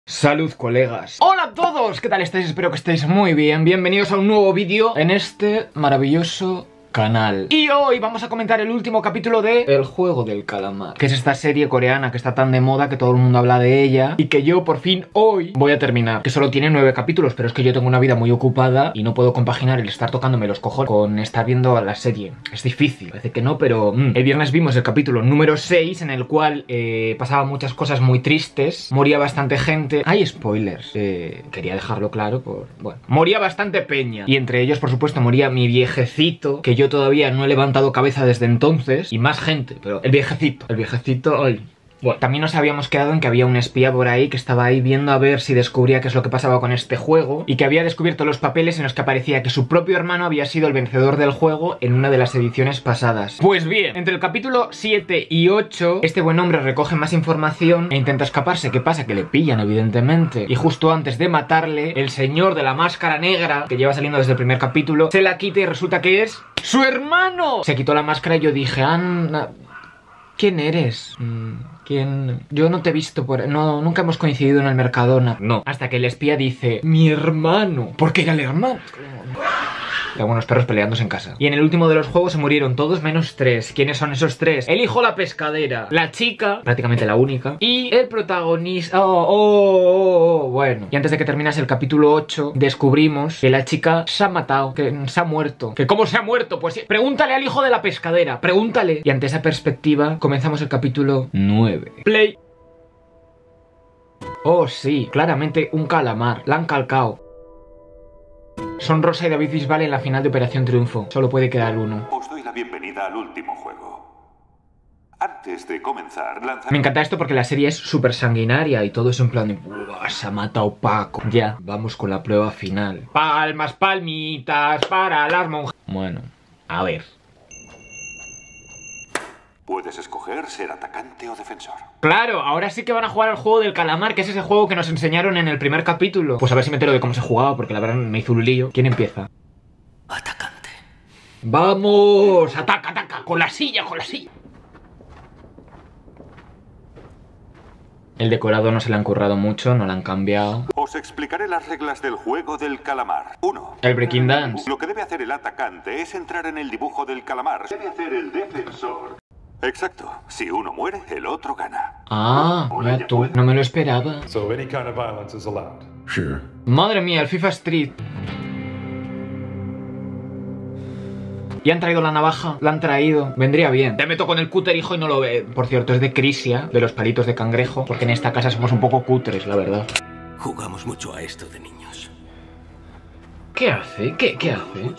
Salud, colegas. Hola a todos, ¿qué tal estáis? Espero que estéis muy bien. Bienvenidos a un nuevo vídeo en este maravilloso canal. Y hoy vamos a comentar el último capítulo de El Juego del Calamar, que es esta serie coreana que está tan de moda, que todo el mundo habla de ella, y que yo por fin hoy voy a terminar. Que solo tiene 9 capítulos, pero es que yo tengo una vida muy ocupada y no puedo compaginar el estar tocándome los cojones con estar viendo la serie. Es difícil, parece que no, pero el viernes vimos el capítulo número 6, en el cual pasaban muchas cosas muy tristes, moría bastante gente. Hay spoilers, quería dejarlo claro bueno, moría bastante peña, y entre ellos por supuesto moría mi viejecito, que yo todavía no he levantado cabeza desde entonces, y más gente, pero el viejecito, ay. Bueno, también nos habíamos quedado en que había un espía por ahí que estaba ahí viendo a ver si descubría qué es lo que pasaba con este juego, y que había descubierto los papeles en los que aparecía que su propio hermano había sido el vencedor del juego en una de las ediciones pasadas. Pues bien, entre el capítulo 7 y 8, este buen hombre recoge más información e intenta escaparse. ¿Qué pasa? Que le pillan, evidentemente, y justo antes de matarle, el señor de la máscara negra, que lleva saliendo desde el primer capítulo, se la quita y resulta que es ¡su hermano! Se quitó la máscara y yo dije, Ana, ¿quién eres? ¿Quién? Yo no te he visto por... No, nunca hemos coincidido en el Mercadona. No. Hasta que el espía dice, mi hermano. ¿Por qué era el hermano? Algunos perros peleándose en casa. Y en el último de los juegos se murieron todos menos 3. ¿Quiénes son esos 3? El hijo la pescadera, la chica, prácticamente la única, y el protagonista. Bueno. Y antes de que terminase el capítulo 8, descubrimos que la chica se ha matado, que se ha muerto. ¿Que cómo se ha muerto? Pues pregúntale al hijo de la pescadera, pregúntale. Y ante esa perspectiva comenzamos el capítulo 9. Play. Oh sí, claramente un calamar. La han calcado. Son Rosa y David Bisbal en la final de Operación Triunfo. Solo puede quedar uno. Os doy la bienvenida al último juego. Antes de comenzar, Me encanta esto porque la serie es súper sanguinaria y todo es en plan de... ¡Buah, se ha matado Paco! Ya, vamos con la prueba final. Palmas, palmitas para las monjas. Bueno, a ver. Puedes escoger ser atacante o defensor. Claro, ahora sí que van a jugar al juego del calamar, que es ese juego que nos enseñaron en el primer capítulo. Pues a ver si me entero de cómo se jugaba, porque la verdad me hizo un lío. ¿Quién empieza? Atacante. ¡Vamos! ¡Ataca, ataca! ¡Con la silla, con la silla! El decorado no se le han currado mucho, no lo han cambiado. Os explicaré las reglas del juego del calamar. 1. El breaking dance. Lo que debe hacer el atacante es entrar en el dibujo del calamar. Debe hacer el defensor. Exacto. Si uno muere, el otro gana. Ah, mira tú, no me lo esperaba. So any kind of violence is allowed. Sure. Madre mía, el FIFA Street. ¿Y han traído la navaja? La han traído. Vendría bien. Te meto con el cúter, hijo, y no lo ve. Por cierto, es de Crisia, de los palitos de cangrejo, porque en esta casa somos un poco cutres, la verdad. Jugamos mucho a esto de niños. ¿Qué hace? ¿Qué hace?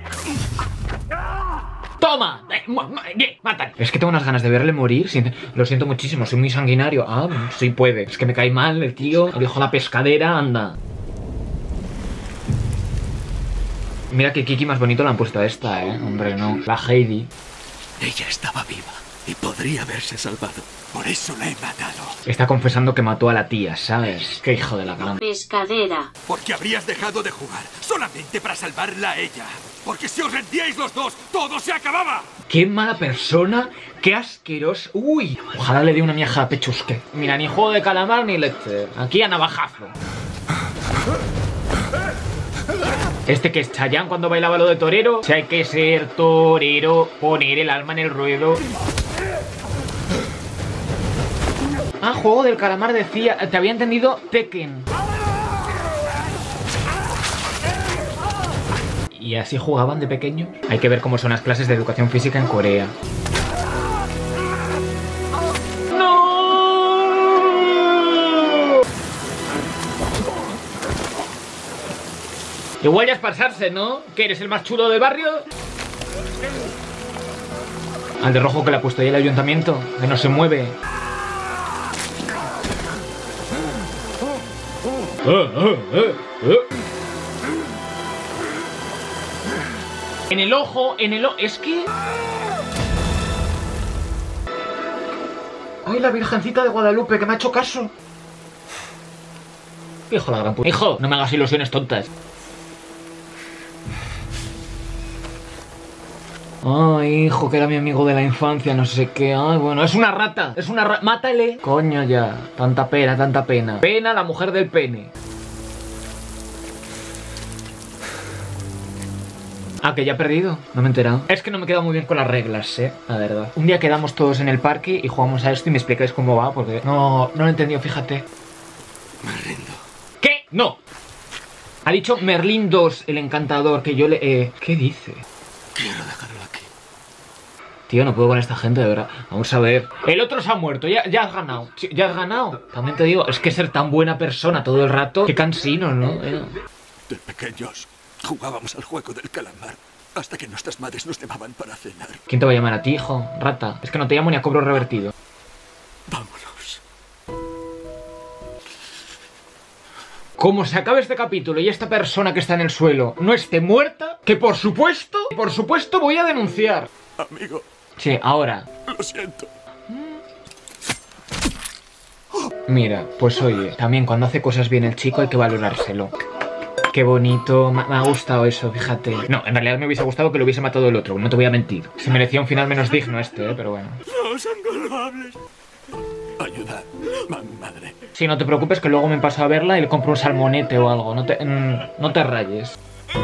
¡Toma! ¡Mátale! Es que tengo unas ganas de verle morir. Lo siento muchísimo, soy muy sanguinario. Ah, sí puede. Es que me cae mal el tío. El hijo de la pescadera, anda. Mira que Kiki más bonito le han puesto a esta, hombre, no. La Heidi. Ella estaba viva y podría haberse salvado. Por eso la he matado. Está confesando que mató a la tía, ¿sabes? Qué hijo de la gran... Pescadera. Porque habrías dejado de jugar solamente para salvarla a ella. Porque si os rendíais los dos, todo se acababa. ¡Qué mala persona! ¡Qué asqueroso! ¡Uy! Ojalá le dé una mieja a pechusque. Mira, ni juego de calamar ni leche. Aquí a navajazo. Este que es Chayanne cuando bailaba lo de torero. Si hay que ser torero, poner el alma en el ruedo. Ah, juego del calamar decía. Te había entendido Tekken. ¿Y así jugaban de pequeños? Hay que ver cómo son las clases de educación física en Corea. ¡No! Igual ya es pasarse, ¿no? ¿Que eres el más chulo del barrio? Al de rojo que le ha puesto ahí el ayuntamiento, que no se mueve. En el ojo, es que... ¡Ay, la Virgencita de Guadalupe, que me ha hecho caso! Hijo de la gran puta. Hijo, no me hagas ilusiones tontas. Ay, hijo, que era mi amigo de la infancia, no sé qué. Ay, bueno, es una rata. Es una rata. ¡Mátale! Coño ya. Tanta pena, tanta pena. Pena, la mujer del pene. Ah, que ya he perdido. No me he enterado. Es que no me he quedado muy bien con las reglas, la verdad. Un día quedamos todos en el parque y jugamos a esto y me explicáis cómo va, porque no lo he entendido, fíjate. Me rindo. ¿Qué? No. Ha dicho Merlín 2, el encantador, que yo le... ¿Qué dice? Quiero dejarlo aquí. Tío, no puedo con esta gente, de verdad. Vamos a ver. El otro se ha muerto, ya has ganado. Sí, ya has ganado. También te digo, es que ser tan buena persona todo el rato, qué cansino, ¿no? De pequeños jugábamos al juego del calamar hasta que nuestras madres nos llamaban para cenar. ¿Quién te va a llamar a ti, hijo? Rata. Es que no te llamo ni a cobro revertido. Vámonos. Como se acabe este capítulo y esta persona que está en el suelo no esté muerta, que por supuesto voy a denunciar. Amigo. Sí, ahora. Lo siento. Mira, pues oye, también cuando hace cosas bien el chico hay que valorárselo. Qué bonito, me ha gustado eso, fíjate. No, en realidad me hubiese gustado que lo hubiese matado el otro, no te voy a mentir. Se merecía un final menos digno este, pero bueno. No, son culpables. Ayuda a mi madre. Sí, no te preocupes que luego me paso a verla y le compro un salmonete o algo. No te rayes.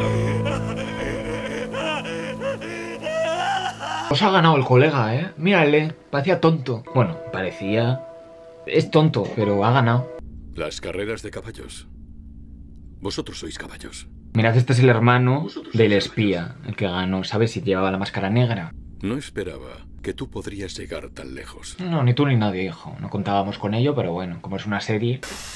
Os ha ganado el colega, Mírale, parecía tonto. Bueno, parecía... Es tonto, pero ha ganado. Las carreras de caballos. Vosotros sois caballos. Mirad, este es el hermano del espía, el que ganó, ¿sabes? Si llevaba la máscara negra. No esperaba que tú podrías llegar tan lejos. No, ni tú ni nadie, hijo. No contábamos con ello, pero bueno, como es una serie...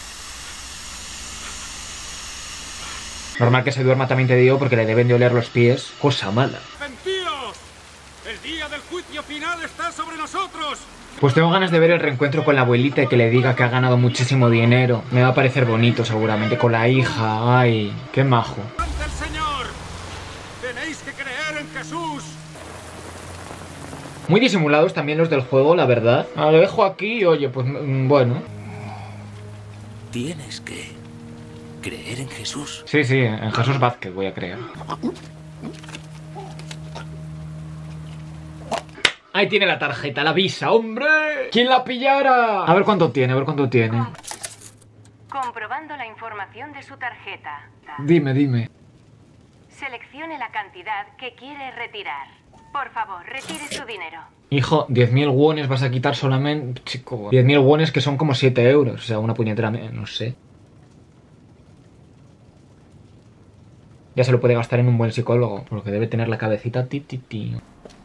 Normal que se duerma, también te digo, porque le deben de oler los pies. Cosa mala. ¡Vencidos! ¡El día del juicio final está sobre nosotros! Pues tengo ganas de ver el reencuentro con la abuelita y que le diga que ha ganado muchísimo dinero. Me va a parecer bonito seguramente, con la hija. Ay, qué majo. ¡Ante el Señor! ¡Tenéis que creer en Jesús! Muy disimulados también los del juego, la verdad. Lo dejo aquí y oye, pues bueno. Tienes que creer en Jesús. Sí, en Jesús Vázquez voy a creer. Ahí tiene la tarjeta, la visa, ¡hombre! ¿Quién la pillara? A ver cuánto tiene, Comprobando la información de su tarjeta. Dime. Seleccione la cantidad que quiere retirar. Por favor, retire su dinero. Hijo, 10.000 wones vas a quitar solamente... Chico, 10.000 wones que son como 7 euros. O sea, una puñetera... no sé. Ya se lo puede gastar en un buen psicólogo, porque debe tener la cabecita ti.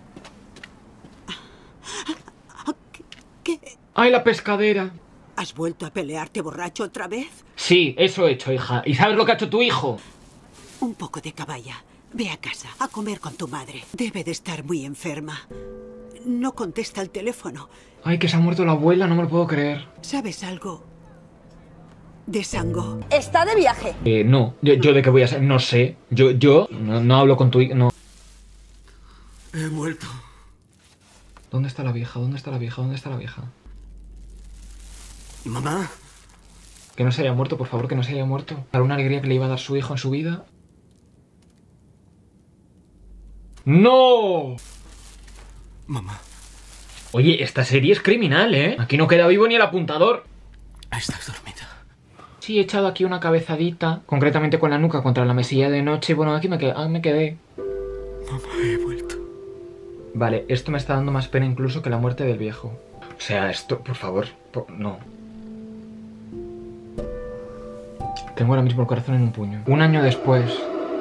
¿Qué? ¡Ay, la pescadera! ¿Has vuelto a pelearte borracho otra vez? Sí, eso he hecho, hija. ¿Y sabes lo que ha hecho tu hijo? Un poco de caballa. Ve a casa, a comer con tu madre. Debe de estar muy enferma. No contesta el teléfono. Ay, que se ha muerto la abuela, no me lo puedo creer. ¿Sabes algo de Sango? Está de viaje. No. ¿Yo de qué voy a ser? No sé. Yo no hablo con tu hijo, no. He vuelto. ¿Dónde está la vieja? ¿Mamá? Que no se haya muerto, por favor, que no se haya muerto. Para una alegría que le iba a dar su hijo en su vida. ¡No! Mamá. Oye, esta serie es criminal, ¿eh? Aquí no queda vivo ni el apuntador. ¿Estás dormida? Sí, he echado aquí una cabezadita, concretamente con la nuca contra la mesilla de noche. Bueno, aquí me quedé. Mamá, he vuelto. Vale, esto me está dando más pena incluso que la muerte del viejo. O sea, esto, por favor, no. Tengo ahora mismo el corazón en un puño. Un año después.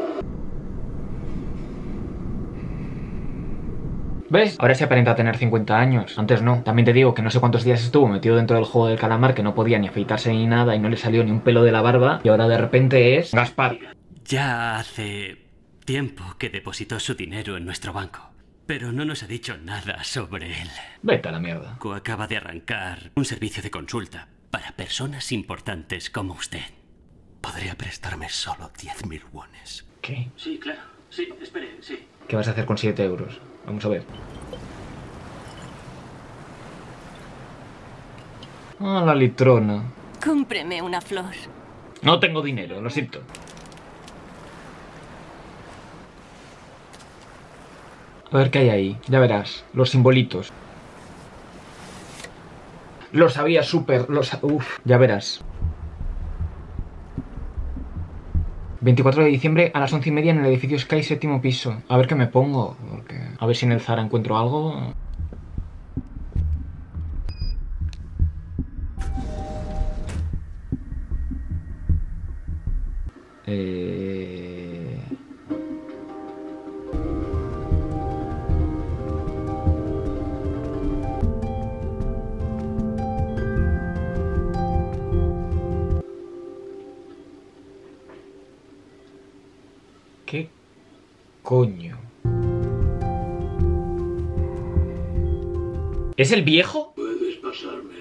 ¿Ves? Ahora se aparenta tener 50 años. Antes no. También te digo que no sé cuántos días estuvo metido dentro del juego del calamar, que no podía ni afeitarse ni nada y no le salió ni un pelo de la barba. Y ahora de repente es... Gaspar. Ya hace tiempo que depositó su dinero en nuestro banco, pero no nos ha dicho nada sobre él. Vete a la mierda. Acaba de arrancar un servicio de consulta para personas importantes como usted. ¿Podría prestarme solo 10.000 wones? ¿Qué? Sí, claro. Sí, espere, sí. ¿Qué vas a hacer con 7 euros? Vamos a ver. Ah, la litrona. Cómpreme una flor. No tengo dinero, lo siento. A ver qué hay ahí. Ya verás. Los simbolitos. Lo sabía súper. Uf, ya verás. 24 de diciembre a las 11:30 en el edificio Sky, 7º piso. A ver qué me pongo. Porque... a ver si en el Zara encuentro algo. ¿Qué coño? ¿Es el viejo? Puedes pasarme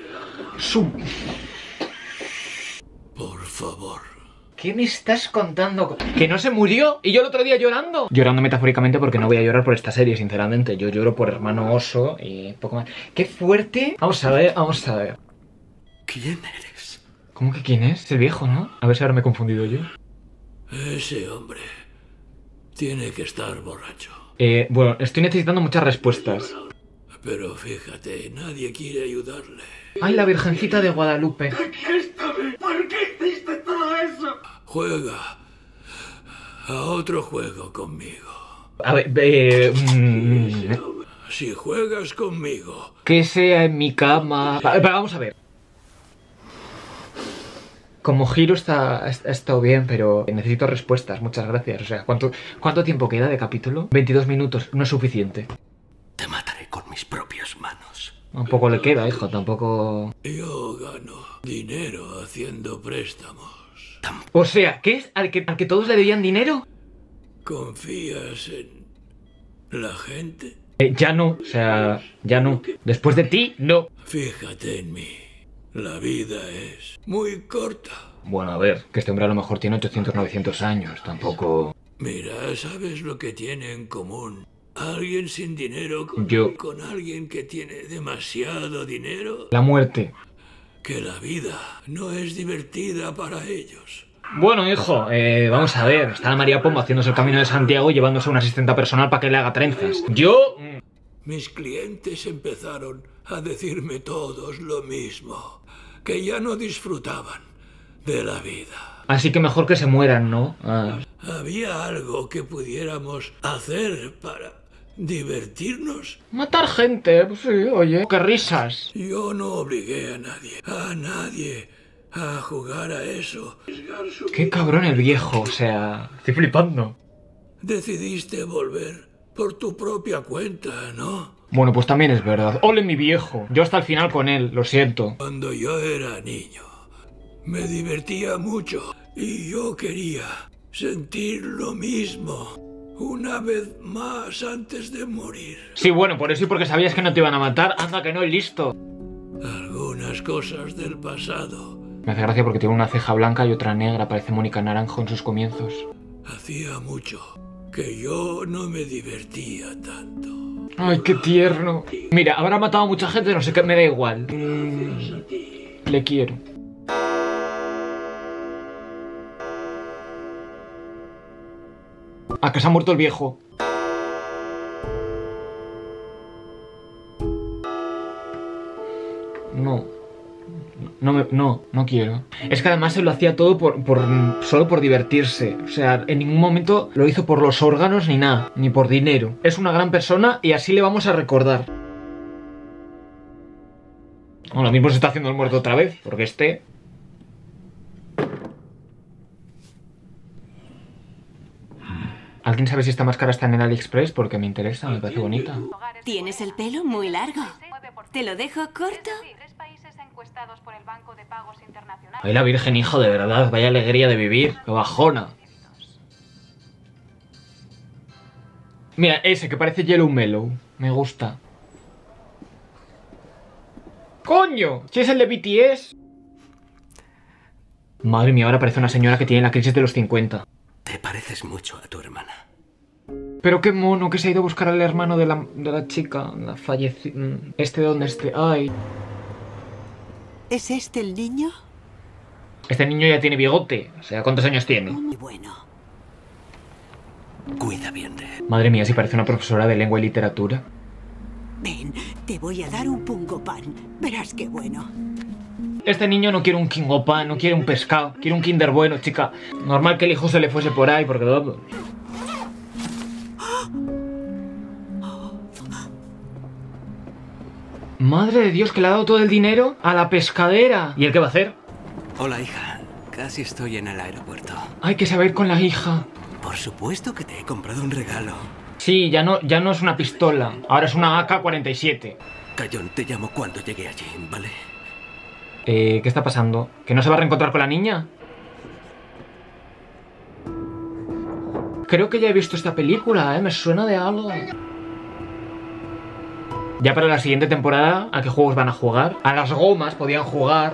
por favor. ¿Qué me estás contando? ¿Que no se murió? ¿Y yo el otro día llorando? Llorando metafóricamente porque no voy a llorar por esta serie, sinceramente. Yo lloro por Hermano Oso y poco más. ¡Qué fuerte! Vamos a ver, vamos a ver. ¿Quién eres? ¿Cómo que quién es? Es el viejo, ¿no? A ver si ahora me he confundido yo. Ese hombre tiene que estar borracho. Bueno, estoy necesitando muchas respuestas. Pero fíjate, nadie quiere ayudarle. ¡Ay, la Virgencita de Guadalupe! ¿Por qué hiciste todo eso? Juega a otro juego conmigo. A ver, Si juegas conmigo... que sea en mi cama... Vamos a ver. Como giro ha estado bien, pero necesito respuestas, muchas gracias. O sea, ¿cuánto tiempo queda de capítulo? 22 minutos, no es suficiente. Te mataré con mis propias manos. Un poco le queda, hijo, tampoco... Yo gano dinero haciendo préstamos. O sea, ¿qué es? ¿Al que todos le debían dinero? ¿Confías en la gente? Ya no, o sea, ya no. Después de ti, no. Fíjate en mí. La vida es muy corta. Bueno, a ver, que este hombre a lo mejor tiene 800, 900 años, tampoco... Mira, ¿sabes lo que tiene en común alguien sin dinero con alguien que tiene demasiado dinero? La muerte. Que la vida no es divertida para ellos. Bueno, hijo, vamos a ver. Está la María Pombo haciéndose el Camino de Santiago y llevándose a una asistenta personal para que le haga trenzas. Yo... Mis clientes empezaron a decirme todos lo mismo. Que ya no disfrutaban de la vida. Así que mejor que se mueran, ¿no? Ah. ¿Había algo que pudiéramos hacer para divertirnos? Matar gente, pues sí, oye. ¡Qué risas! Yo no obligué a nadie a jugar a eso. ¡Qué cabrón el viejo! O sea, estoy flipando. Decidiste volver por tu propia cuenta, ¿no? Bueno, pues también es verdad. ¡Ole mi viejo! Yo hasta el final con él, lo siento. Cuando yo era niño, me divertía mucho y yo quería sentir lo mismo una vez más antes de morir. Sí, bueno, por eso y porque sabías que no te iban a matar. Anda que no, y listo. Algunas cosas del pasado. Me hace gracia porque tiene una ceja blanca y otra negra. Parece Mónica Naranjo en sus comienzos. Hacía mucho que yo no me divertía tanto. Ay, qué tierno. Mira, habrá matado a mucha gente, no sé qué, me da igual. Le quiero. ¿A que se ha muerto el viejo? No quiero. Es que además se lo hacía todo solo por divertirse. O sea, en ningún momento lo hizo por los órganos ni nada, ni por dinero. Es una gran persona y así le vamos a recordar. Bueno, lo mismo se está haciendo el muerto otra vez, porque este... ¿Alguien sabe si esta máscara está en el AliExpress? Porque me interesa, me parece bonita. Tienes el pelo muy largo. ¿Te lo dejo corto? Ay, la Virgen, hijo, de verdad, vaya alegría de vivir. ¡Qué bajona! Mira, ese que parece Yellow Mellow. Me gusta. ¡Coño! Si es el de BTS. Madre mía, ahora parece una señora que tiene la crisis de los 50. Te pareces mucho a tu hermana. Pero qué mono que se ha ido a buscar al hermano de la chica. La fallecida. ¿Este dónde esté? Ay. ¿Es este el niño? Este niño ya tiene bigote. O sea, ¿cuántos años tiene? Muy bueno. Cuida bien de él. Madre mía, si parece una profesora de lengua y literatura. Ven, te voy a dar un pungo pan. Verás qué bueno. Este niño no quiere un Kingo Pan, no quiere un pescado, quiere un Kinder Bueno, chica. Normal que el hijo se le fuese por ahí, porque... Madre de Dios, que le ha dado todo el dinero a la pescadera. ¿Y él qué va a hacer? Hola, hija. Casi estoy en el aeropuerto. Hay que saber con la hija. Por supuesto que te he comprado un regalo. Sí, ya no es una pistola. Ahora es una AK-47. Cayón, te llamo cuando llegue allí, ¿vale? ¿Qué está pasando? ¿Que no se va a reencontrar con la niña? Creo que ya he visto esta película, me suena de algo. Ya para la siguiente temporada, ¿a qué juegos van a jugar? A las gomas podían jugar.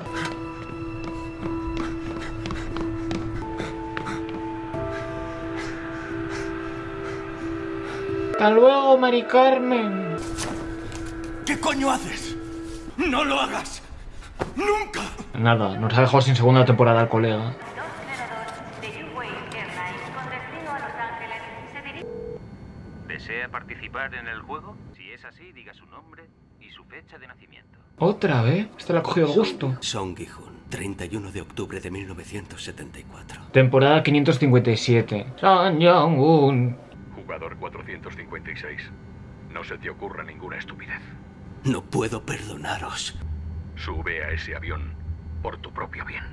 Hasta luego, Mari Carmen. ¿Qué coño haces? ¡No lo hagas! ¡Nunca! Nada, nos ha dejado sin segunda temporada el colega. 202 de U-Wave Airlines con destino a Los Ángeles se dirige... ¿Desea participar en el juego? Si es así, diga su nombre y su fecha de nacimiento. ¿Otra vez? Este le ha cogido el gusto. Song Gi-hun, 31 de octubre de 1974. Temporada 557. Son Jong-un. Jugador 456. No se te ocurra ninguna estupidez. No puedo perdonaros. Sube a ese avión por tu propio bien.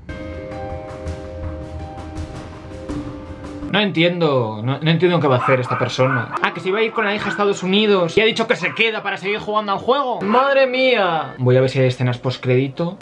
No entiendo, no entiendo qué va a hacer esta persona. Ah, que se iba a ir con la hija a Estados Unidos y ha dicho que se queda para seguir jugando al juego. ¡Madre mía! Voy a ver si hay escenas postcrédito.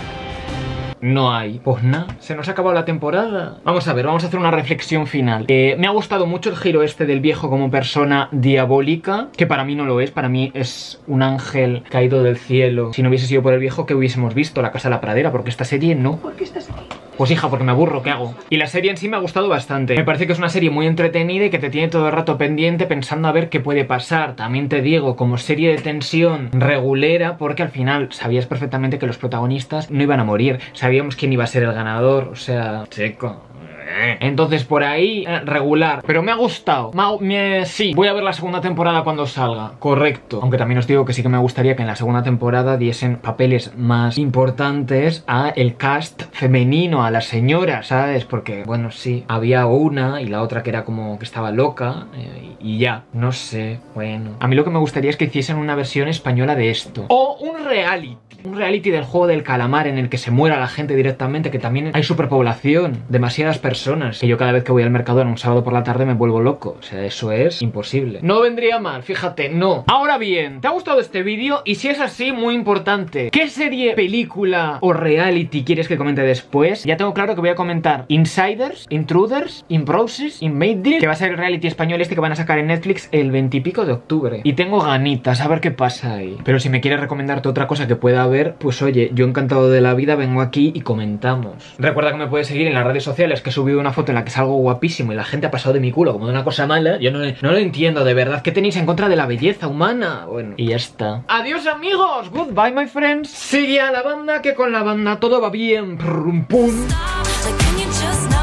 No hay. Pues nada, se nos ha acabado la temporada. Vamos a ver, vamos a hacer una reflexión final. Me ha gustado mucho el giro este del viejo como persona diabólica, que para mí no lo es, para mí es un ángel caído del cielo. Si no hubiese sido por el viejo, ¿qué hubiésemos visto? La Casa de la Pradera, porque esta serie no. ¿Por qué estás aquí? Pues hija, porque me aburro, ¿qué hago? Y la serie en sí me ha gustado bastante. Me parece que es una serie muy entretenida y que te tiene todo el rato pendiente pensando a ver qué puede pasar. También te digo, como serie de tensión regulera, porque al final sabías perfectamente que los protagonistas no iban a morir. Sabíamos quién iba a ser el ganador, o sea, chico. Entonces por ahí, regular. Pero me ha gustado. Sí, voy a ver la segunda temporada cuando salga. Correcto. Aunque también os digo que sí que me gustaría que en la segunda temporada diesen papeles más importantes a el cast femenino, a las señoras, ¿sabes? Porque, bueno, sí, había una y la otra que era como que estaba loca y ya, no sé, bueno. A mí lo que me gustaría es que hiciesen una versión española de esto. O un reality. Un reality del juego del calamar en el que se muera la gente directamente, que también hay superpoblación, demasiadas personas, que yo cada vez que voy al mercado en un sábado por la tarde me vuelvo loco. O sea, eso es imposible. No vendría mal, fíjate, no. Ahora bien, ¿te ha gustado este vídeo? Y si es así, muy importante, ¿qué serie, película o reality quieres que comente después? Ya tengo claro que voy a comentar Insiders, Intruders, Improses, Inmate, que va a ser el reality español este que van a sacar en Netflix el 20 y pico de octubre. Y tengo ganitas, a ver qué pasa ahí. Pero si me quieres recomendarte otra cosa que pueda haber, pues oye, yo encantado de la vida vengo aquí y comentamos. Recuerda que me puedes seguir en las redes sociales, que he subido una foto en la que salgo guapísimo y la gente ha pasado de mi culo como de una cosa mala. Yo no lo entiendo, de verdad. ¿Qué tenéis en contra de la belleza humana? Bueno, y ya está. Adiós amigos, goodbye my friends. Sigue a la banda, que con la banda todo va bien. Prum, pum.